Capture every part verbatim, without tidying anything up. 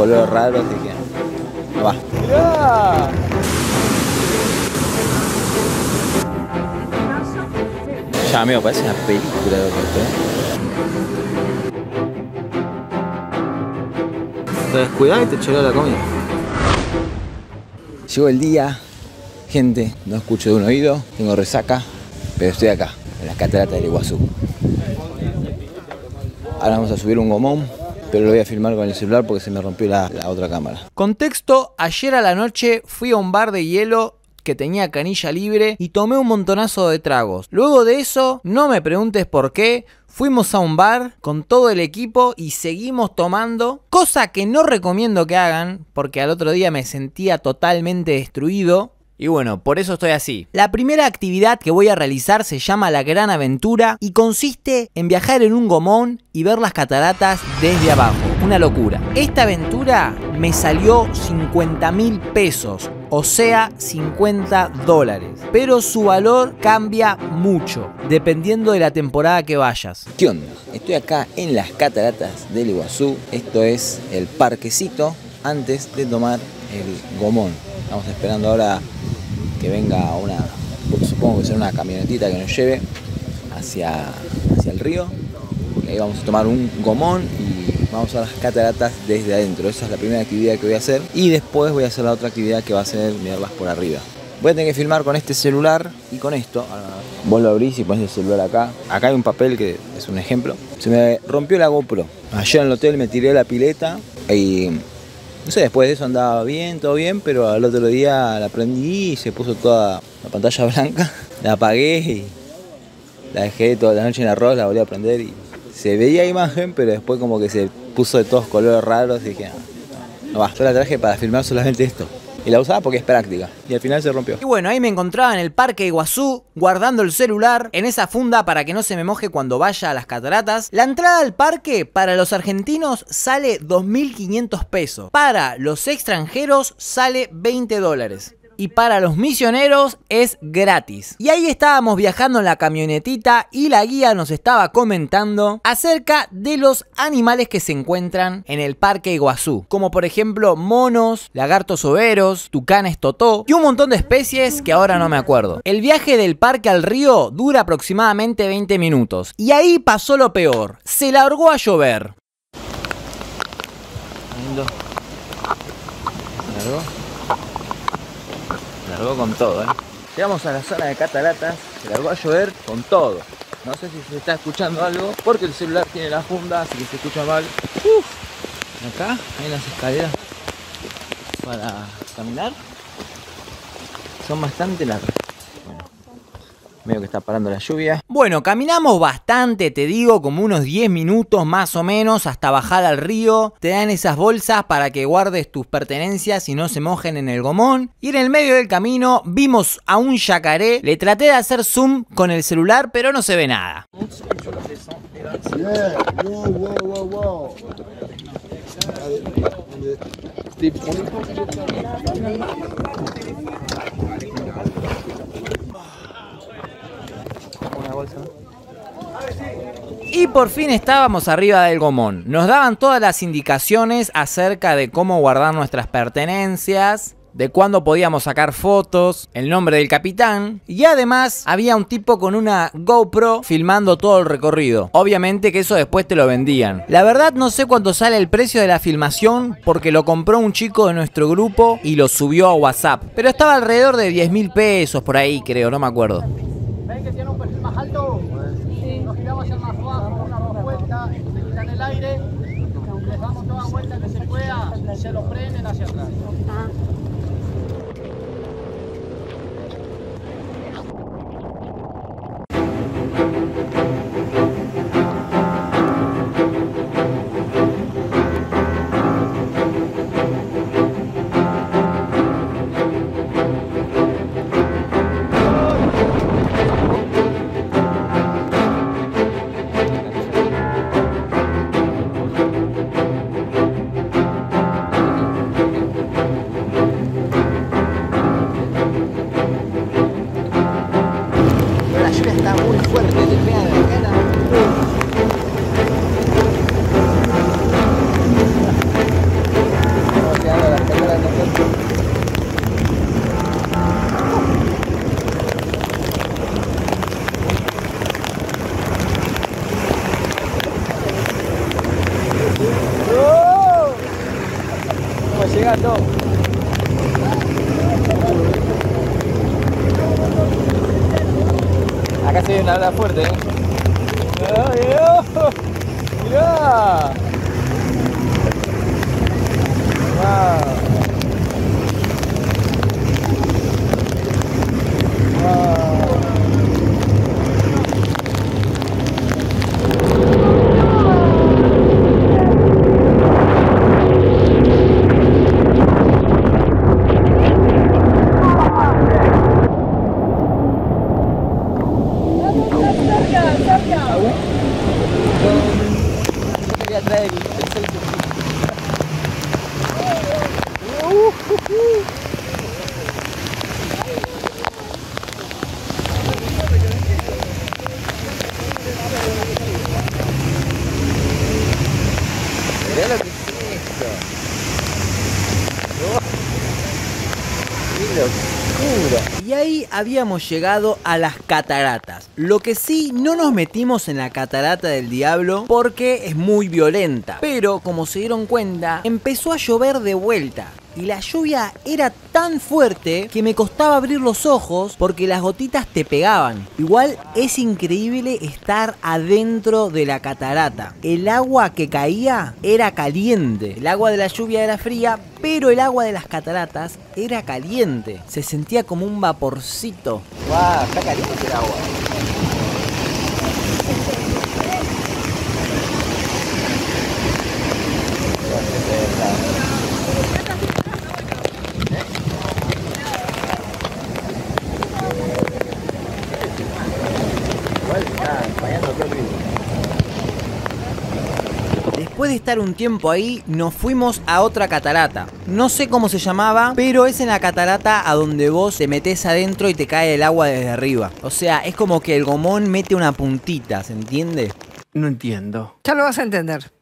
colores raros, dije, no va. ¡Mirá! Ya, amigo, parece una película de esto, ¿eh? Te descuidás y te choró la comida. Llegó el día, gente, no escucho de un oído, tengo resaca, pero estoy acá, en las cataratas del Iguazú. Ahora vamos a subir un gomón, pero lo voy a filmar con el celular porque se me rompió la, la otra cámara. Contexto, ayer a la noche fui a un bar de hielo que tenía canilla libre y tomé un montonazo de tragos. Luego de eso, no me preguntes por qué, fuimos a un bar con todo el equipo y seguimos tomando, cosa que no recomiendo que hagan porque al otro día me sentía totalmente destruido. Y bueno, por eso estoy así. La primera actividad que voy a realizar se llama La Gran Aventura y consiste en viajar en un gomón y ver las cataratas desde abajo. Una locura. Esta aventura me salió cincuenta mil pesos, o sea, cincuenta dólares. Pero su valor cambia mucho, dependiendo de la temporada que vayas. ¿Qué onda? Estoy acá en las cataratas del Iguazú. Esto es el parquecito antes de tomar el gomón. Estamos esperando ahora que venga una, supongo que será una camionetita que nos lleve hacia, hacia el río. Y ahí vamos a tomar un gomón y vamos a las cataratas desde adentro. Esa es la primera actividad que voy a hacer. Y después voy a hacer la otra actividad que va a ser mirarlas por arriba. Voy a tener que filmar con este celular y con esto. Vos lo abrís y pones el celular acá. Acá hay un papel que es un ejemplo. Se me rompió la GoPro. Ayer en el hotel me tiré la pileta y... no sé, después de eso andaba bien, todo bien, pero al otro día la prendí y se puso toda la pantalla blanca. La apagué y la dejé toda la noche en arroz, la volví a prender y se veía imagen, pero después como que se puso de todos colores raros y dije, no, no va, yo la traje para filmar solamente esto. Y la usaba porque es práctica. Y al final se rompió. Y bueno, ahí me encontraba en el Parque Iguazú, guardando el celular en esa funda para que no se me moje cuando vaya a las cataratas. La entrada al parque para los argentinos sale dos mil quinientos pesos. Para los extranjeros sale veinte dólares. Y para los misioneros es gratis. Y ahí estábamos viajando en la camionetita y la guía nos estaba comentando acerca de los animales que se encuentran en el Parque Iguazú. Como por ejemplo monos, lagartos overos, tucanes totó y un montón de especies que ahora no me acuerdo. El viaje del parque al río dura aproximadamente veinte minutos. Y ahí pasó lo peor. Se largó a llover. Lindo. ¿Se largó? Se largó con todo, ¿eh? Llegamos a la zona de cataratas, se largó a llover con todo. No sé si se está escuchando algo, porque el celular tiene la funda, así que se escucha mal. Uf. Acá hay las escaleras para caminar. Son bastante largas. Bueno, medio que está parando la lluvia. Bueno, caminamos bastante, te digo, como unos diez minutos más o menos hasta bajar al río. Te dan esas bolsas para que guardes tus pertenencias y no se mojen en el gomón. Y en el medio del camino vimos a un yacaré. Le traté de hacer zoom con el celular, pero no se ve nada. Una bolsa. Y por fin estábamos arriba del gomón. Nos daban todas las indicaciones acerca de cómo guardar nuestras pertenencias, de cuándo podíamos sacar fotos, el nombre del capitán y además había un tipo con una GoPro filmando todo el recorrido. Obviamente que eso después te lo vendían. La verdad no sé cuánto sale el precio de la filmación porque lo compró un chico de nuestro grupo y lo subió a WhatsApp, pero estaba alrededor de diez mil pesos por ahí, creo, no me acuerdo. ¿Ven que tiene un perfil más alto? Sí. Nos giramos hacia más abajo, una dos vueltas, se quitan el aire, les damos toda vuelta que se pueda, se lo prenden hacia atrás. Ah. acá se viene una ola fuerte, ¿eh? ¡Mirá! ¡Mirá! ¡Wow! Mirá lo que es esto. Oh, ¡qué locura! Y ahí habíamos llegado a las cataratas. Lo que sí, no nos metimos en la catarata del diablo porque es muy violenta. Pero como se dieron cuenta, empezó a llover de vuelta. Y la lluvia era tan fuerte que me costaba abrir los ojos porque las gotitas te pegaban. Igual es increíble estar adentro de la catarata. El agua que caía era caliente. El agua de la lluvia era fría, pero el agua de las cataratas era caliente. Se sentía como un vaporcito. ¡Guau! Está caliente el agua. Después de estar un tiempo ahí, nos fuimos a otra catarata. No sé cómo se llamaba, pero es en la catarata a donde vos te metés adentro y te cae el agua desde arriba. O sea, es como que el gomón mete una puntita, ¿se entiende? No entiendo. Ya lo vas a entender.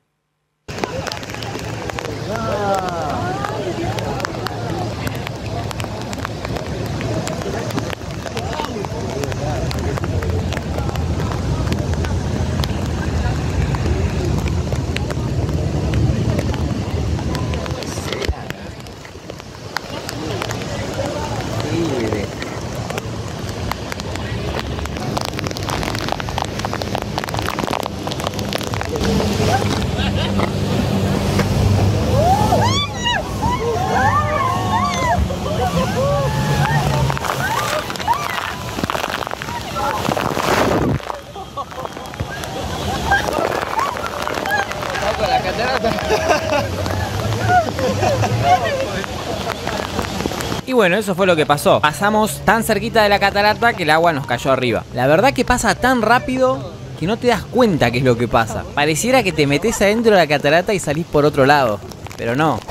Y bueno, eso fue lo que pasó. Pasamos tan cerquita de la catarata que el agua nos cayó arriba. La verdad que pasa tan rápido que no te das cuenta qué es lo que pasa. Pareciera que te metes adentro de la catarata y salís por otro lado, pero no.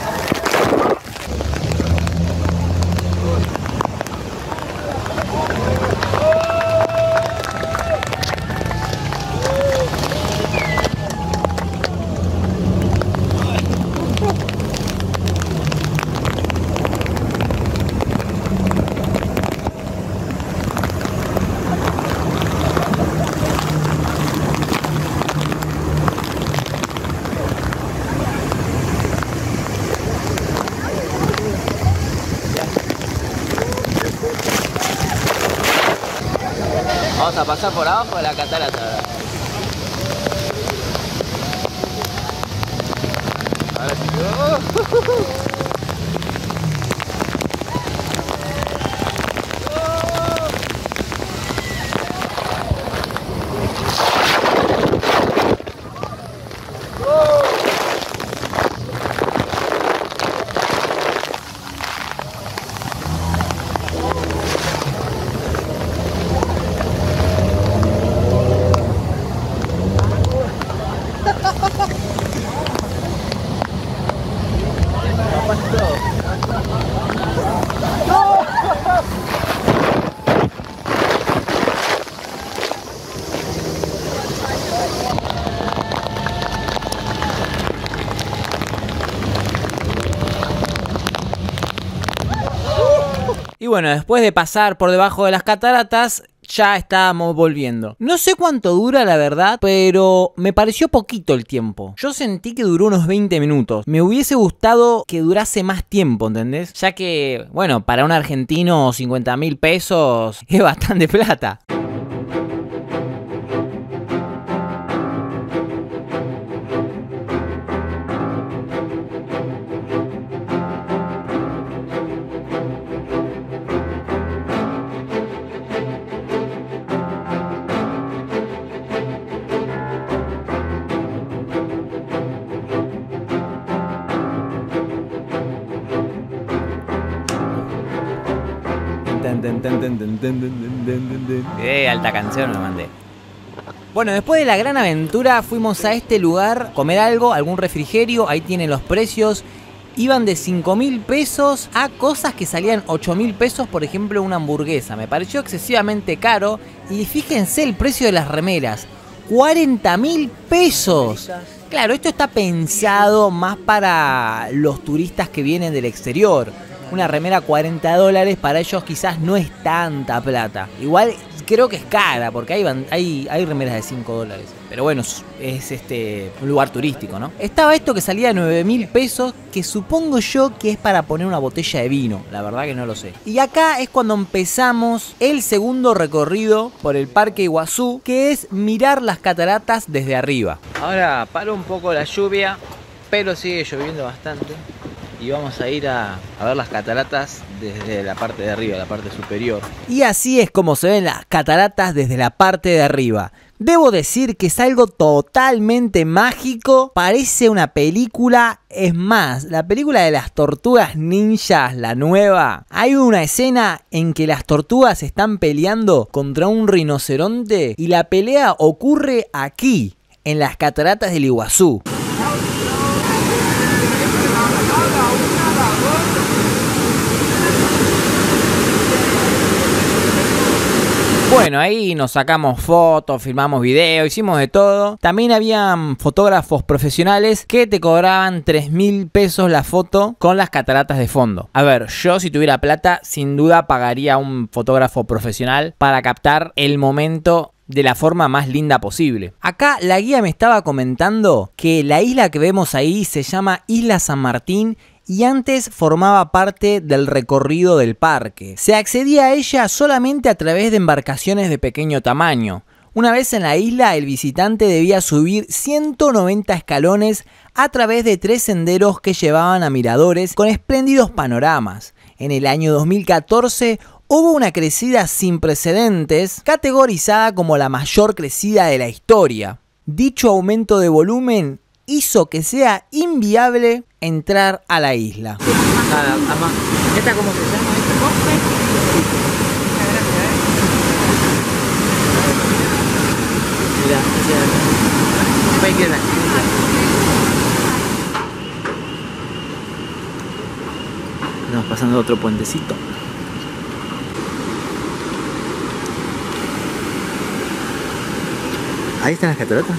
Vamos a pasar por abajo de la catarata. Ahora sí. Y bueno, después de pasar por debajo de las cataratas, ya estábamos volviendo. No sé cuánto dura la verdad, pero me pareció poquito el tiempo. Yo sentí que duró unos veinte minutos. Me hubiese gustado que durase más tiempo, ¿entendés? Ya que, bueno, para un argentino cincuenta mil pesos es bastante plata. Eh, alta canción me mandé. Bueno, después de la gran aventura fuimos a este lugar, comer algo, algún refrigerio, ahí tienen los precios. Iban de cinco mil pesos a cosas que salían ocho mil pesos, por ejemplo una hamburguesa. Me pareció excesivamente caro y fíjense el precio de las remeras, cuarenta mil pesos. Claro, esto está pensado más para los turistas que vienen del exterior. Una remera cuarenta dólares para ellos quizás no es tanta plata. Igual creo que es cara porque hay, hay, hay remeras de cinco dólares. Pero bueno, es este un lugar turístico, ¿no? Estaba esto que salía de nueve mil pesos, que supongo yo que es para poner una botella de vino. La verdad que no lo sé. Y acá es cuando empezamos el segundo recorrido por el Parque Iguazú, que es mirar las cataratas desde arriba. Ahora paró un poco la lluvia, pero sigue lloviendo bastante. Y vamos a ir a, a ver las cataratas desde la parte de arriba, la parte superior. Y así es como se ven las cataratas desde la parte de arriba. Debo decir que es algo totalmente mágico, parece una película. Es más, la película de las tortugas ninjas, la nueva, hay una escena en que las tortugas están peleando contra un rinoceronte y la pelea ocurre aquí, en las cataratas del Iguazú. Bueno, ahí nos sacamos fotos, filmamos video, hicimos de todo. También habían fotógrafos profesionales que te cobraban tres mil pesos la foto con las cataratas de fondo. A ver, yo si tuviera plata, sin duda pagaría a un fotógrafo profesional para captar el momento de la forma más linda posible. Acá la guía me estaba comentando que la isla que vemos ahí se llama Isla San Martín y antes formaba parte del recorrido del parque. Se accedía a ella solamente a través de embarcaciones de pequeño tamaño. Una vez en la isla, el visitante debía subir ciento noventa escalones a través de tres senderos que llevaban a miradores con espléndidos panoramas. En el año dos mil catorce hubo una crecida sin precedentes, categorizada como la mayor crecida de la historia. Dicho aumento de volumen hizo que sea inviable entrar a la isla. ¿Esta cómo se llama? Mira, estamos pasando otro puentecito. Ahí están las cataratas.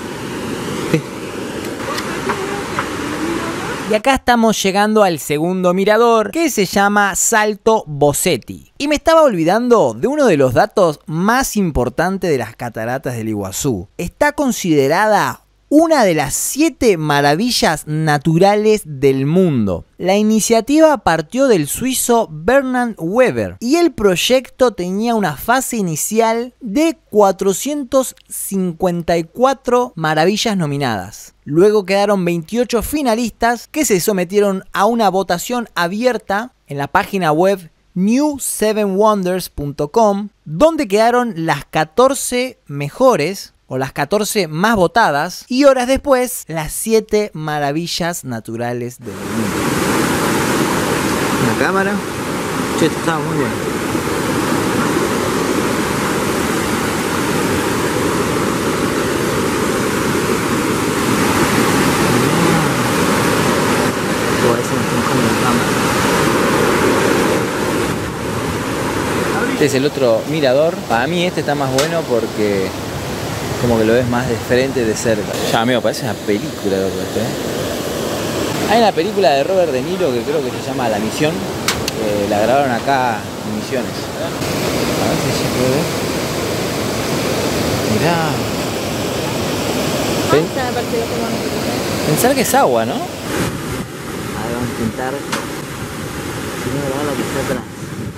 Y acá estamos llegando al segundo mirador, que se llama Salto Bossetti. Y me estaba olvidando de uno de los datos más importantes de las cataratas del Iguazú. Está considerada una de las siete maravillas naturales del mundo. La iniciativa partió del suizo Bernhard Weber y el proyecto tenía una fase inicial de cuatrocientas cincuenta y cuatro maravillas nominadas. Luego quedaron veintiocho finalistas que se sometieron a una votación abierta en la página web new seven wonders punto com, donde quedaron las catorce mejores o las catorce más votadas, y horas después, las siete maravillas naturales del mundo. Una cámara. Che, esto estaba muy bueno. Oh, ese me está mojando la cámara. Este es el otro mirador. Para mí este está más bueno porque como que lo ves más de frente, de cerca. Ya, amigo, parece una película loco esto, ¿eh? Hay una película de Robert De Niro que creo que se llama La Misión. Eh, la grabaron acá en Misiones. A ver si se puede ver. Mirá. Pen Pensar que es agua, ¿no? Ahora vamos a intentar si no grabar lo que está atrás.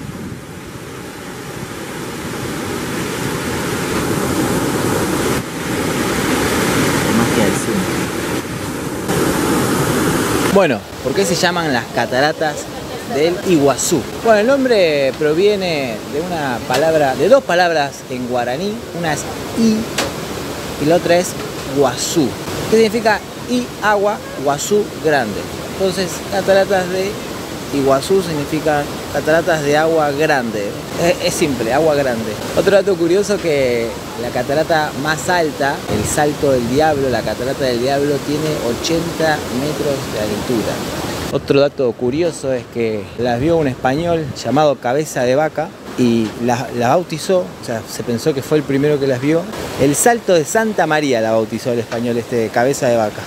Bueno, ¿por qué se llaman las cataratas del Iguazú? Bueno, el nombre proviene de una palabra, de dos palabras en guaraní. Una es I y la otra es Guazú. ¿Qué significa I, agua, Guazú, grande? Entonces, cataratas de Iguazú significa cataratas de agua grande. Es, es simple, agua grande. Otro dato curioso que la catarata más alta, el Salto del Diablo, la catarata del Diablo, tiene ochenta metros de altura. Otro dato curioso es que las vio un español llamado Cabeza de Vaca y las la bautizó, o sea, se pensó que fue el primero que las vio. El Salto de Santa María la bautizó el español este Cabeza de Vaca.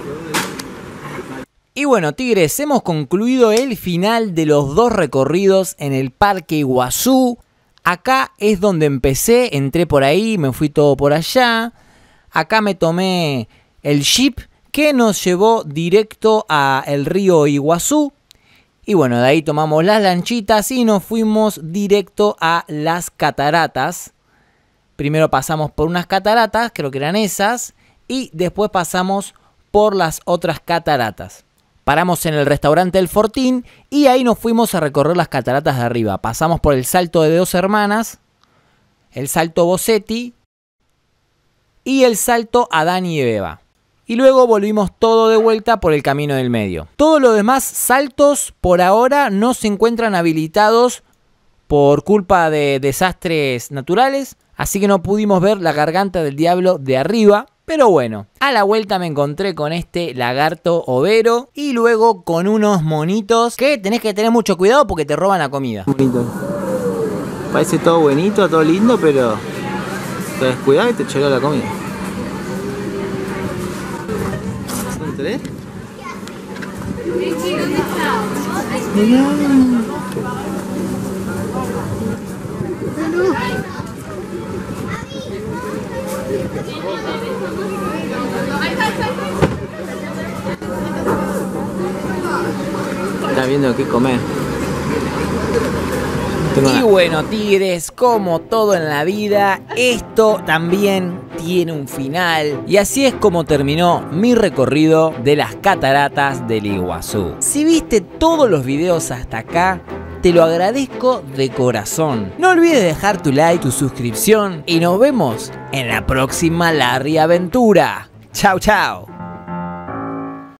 Y bueno, tigres, hemos concluido el final de los dos recorridos en el Parque Iguazú. Acá es donde empecé, entré por ahí, me fui todo por allá. Acá me tomé el jeep que nos llevó directo al río Iguazú. Y bueno, de ahí tomamos las lanchitas y nos fuimos directo a las cataratas. Primero pasamos por unas cataratas, creo que eran esas, y después pasamos por las otras cataratas. Paramos en el restaurante El Fortín y ahí nos fuimos a recorrer las cataratas de arriba. Pasamos por el Salto de Dos Hermanas, el Salto Bossetti y el Salto Adán y Eva. Y luego volvimos todo de vuelta por el Camino del Medio. Todos los demás saltos por ahora no se encuentran habilitados por culpa de desastres naturales. Así que no pudimos ver la Garganta del Diablo de arriba. Pero bueno, a la vuelta me encontré con este lagarto overo y luego con unos monitos que tenés que tener mucho cuidado porque te roban la comida. Bonito. Parece todo bonito, todo lindo, pero te descuidas y te chorea la comida. ¿Son tres? ¿Dónde está? Mirá. Está viendo qué comer. Y bueno, tigres, como todo en la vida, esto también tiene un final. Y así es como terminó mi recorrido de las cataratas del Iguazú. Si viste todos los videos hasta acá, te lo agradezco de corazón. No olvides dejar tu like, tu suscripción y nos vemos en la próxima Larry Aventura. Chau, chau.